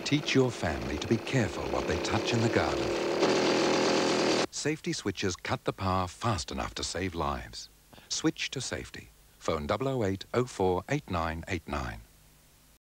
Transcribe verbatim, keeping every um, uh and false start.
Teach your family to be careful what they touch in the garden. Safety switches cut the power fast enough to save lives. Switch to safety. Phone double oh eight oh four eight nine eight nine.